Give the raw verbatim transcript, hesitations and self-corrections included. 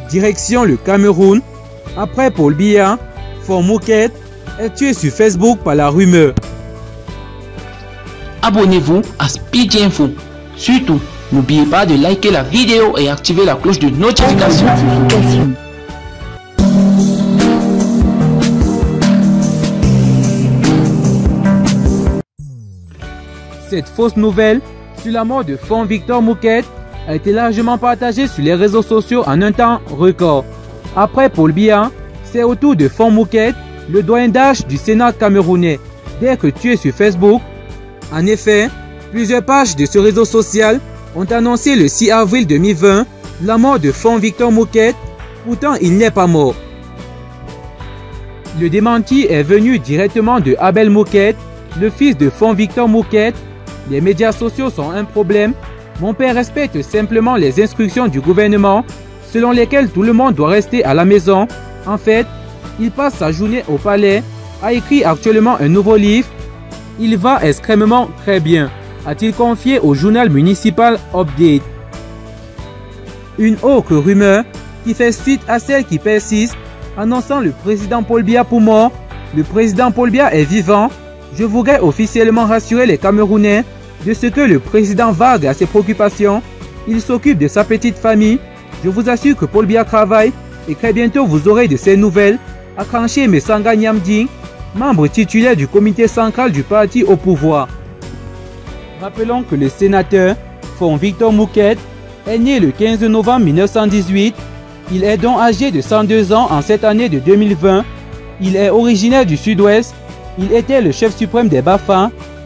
Direction le Cameroun. Après Paul Biya, Fong Mouket est tué sur Facebook par la rumeur. Abonnez-vous à Speedy Info. Surtout, n'oubliez pas de liker la vidéo et activer la cloche de notification. Cette fausse nouvelle sur la mort de Fong Victor Mouket a été largement partagée sur les réseaux sociaux en un temps record. Après Paul Biya, c'est au tour de Fong Mouket, le doyen d'âge du Sénat camerounais, d'être tué sur Facebook. En effet, plusieurs pages de ce réseau social ont annoncé le six avril deux mille vingt la mort de Fong Victor Mouket, pourtant il n'est pas mort. Le démenti est venu directement de Abel Mouket, le fils de Fong Victor Mouket. Les médias sociaux sont un problème. Mon père respecte simplement les instructions du gouvernement selon lesquelles tout le monde doit rester à la maison. En fait, il passe sa journée au palais, a écrit actuellement un nouveau livre. Il va extrêmement très bien, a-t-il confié au journal municipal Update. Une autre rumeur qui fait suite à celle qui persiste, annonçant le président Paul Biya pour mort. Le président Paul Biya est vivant. Je voudrais officiellement rassurer les Camerounais de ce que le président vague à ses préoccupations. Il s'occupe de sa petite famille. Je vous assure que Paul Biya travaille et très bientôt vous aurez de ses nouvelles. A tranché Messanga Nyamding, membre titulaire du comité central du parti au pouvoir. Rappelons que le sénateur Fong Victor Mouket est né le quinze novembre mille neuf cent dix-huit. Il est donc âgé de cent deux ans en cette année de deux mille vingt. Il est originaire du sud-ouest. Il était le chef suprême des Bafang